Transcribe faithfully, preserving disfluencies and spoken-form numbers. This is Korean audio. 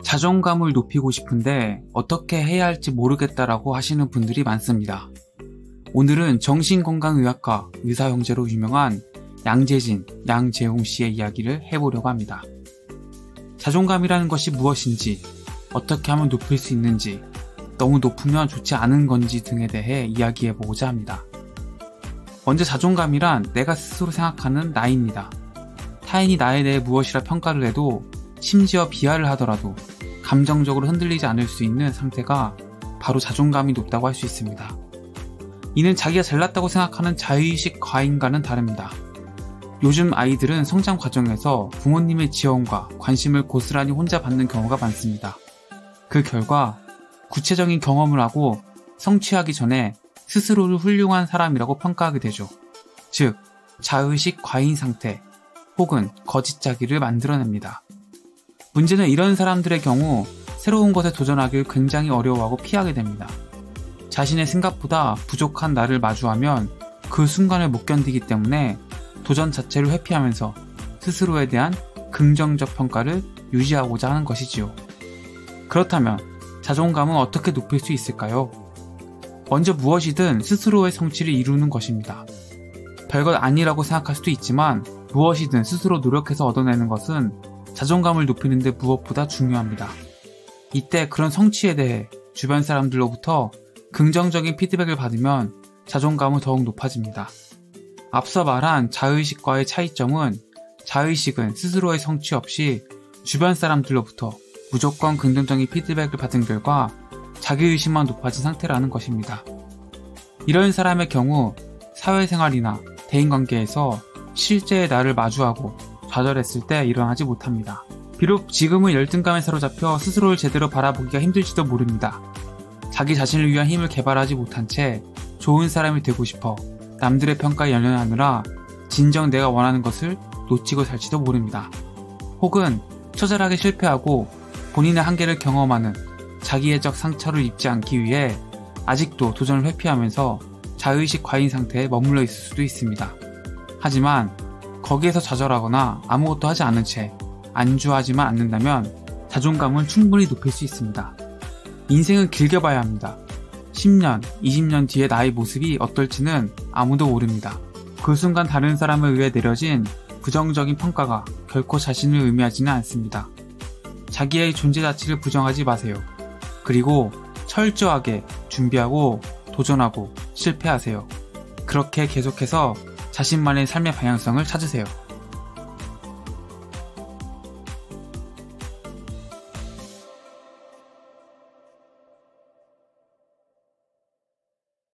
자존감을 높이고 싶은데 어떻게 해야 할지 모르겠다라고 하시는 분들이 많습니다. 오늘은 정신건강의학과 의사형제로 유명한 양재진, 양재홍 씨의 이야기를 해보려고 합니다. 자존감이라는 것이 무엇인지, 어떻게 하면 높일 수 있는지, 너무 높으면 좋지 않은 건지 등에 대해 이야기해보고자 합니다. 먼저 자존감이란 내가 스스로 생각하는 나입니다. 타인이 나에 대해 무엇이라 평가를 해도, 심지어 비하를 하더라도 감정적으로 흔들리지 않을 수 있는 상태가 바로 자존감이 높다고 할 수 있습니다. 이는 자기가 잘났다고 생각하는 자의식 과잉과는 다릅니다. 요즘 아이들은 성장 과정에서 부모님의 지원과 관심을 고스란히 혼자 받는 경우가 많습니다. 그 결과 구체적인 경험을 하고 성취하기 전에 스스로를 훌륭한 사람이라고 평가하게 되죠. 즉, 자의식 과잉 상태 혹은 거짓자기를 만들어냅니다. 문제는 이런 사람들의 경우 새로운 것에 도전하기를 굉장히 어려워하고 피하게 됩니다. 자신의 생각보다 부족한 나를 마주하면 그 순간을 못 견디기 때문에 도전 자체를 회피하면서 스스로에 대한 긍정적 평가를 유지하고자 하는 것이지요. 그렇다면 자존감은 어떻게 높일 수 있을까요? 먼저 무엇이든 스스로의 성취를 이루는 것입니다. 별것 아니라고 생각할 수도 있지만 무엇이든 스스로 노력해서 얻어내는 것은 자존감을 높이는 데 무엇보다 중요합니다. 이때 그런 성취에 대해 주변 사람들로부터 긍정적인 피드백을 받으면 자존감은 더욱 높아집니다. 앞서 말한 자의식과의 차이점은 자의식은 스스로의 성취 없이 주변 사람들로부터 무조건 긍정적인 피드백을 받은 결과 자기의식만 높아진 상태라는 것입니다. 이런 사람의 경우 사회생활이나 대인관계에서 실제의 나를 마주하고 좌절했을 때 일어나지 못합니다. 비록 지금은 열등감에 사로잡혀 스스로를 제대로 바라보기가 힘들지도 모릅니다. 자기 자신을 위한 힘을 개발하지 못한 채 좋은 사람이 되고 싶어 남들의 평가에 연연하느라 진정 내가 원하는 것을 놓치고 살지도 모릅니다. 혹은 처절하게 실패하고 본인의 한계를 경험하는 자기애적 상처를 입지 않기 위해 아직도 도전을 회피하면서 자의식 과잉 상태에 머물러 있을 수도 있습니다. 하지만 거기에서 좌절하거나 아무것도 하지 않은 채 안주하지만 않는다면 자존감은 충분히 높일 수 있습니다. 인생은 길게 봐야 합니다. 십 년, 이십 년 뒤의 나의 모습이 어떨지는 아무도 모릅니다. 그 순간 다른 사람에 의해 내려진 부정적인 평가가 결코 자신을 의미하지는 않습니다. 자기의 존재 가치를 부정하지 마세요. 그리고 철저하게 준비하고 도전하고 실패하세요. 그렇게 계속해서 자신만의 삶의 방향성을 찾으세요.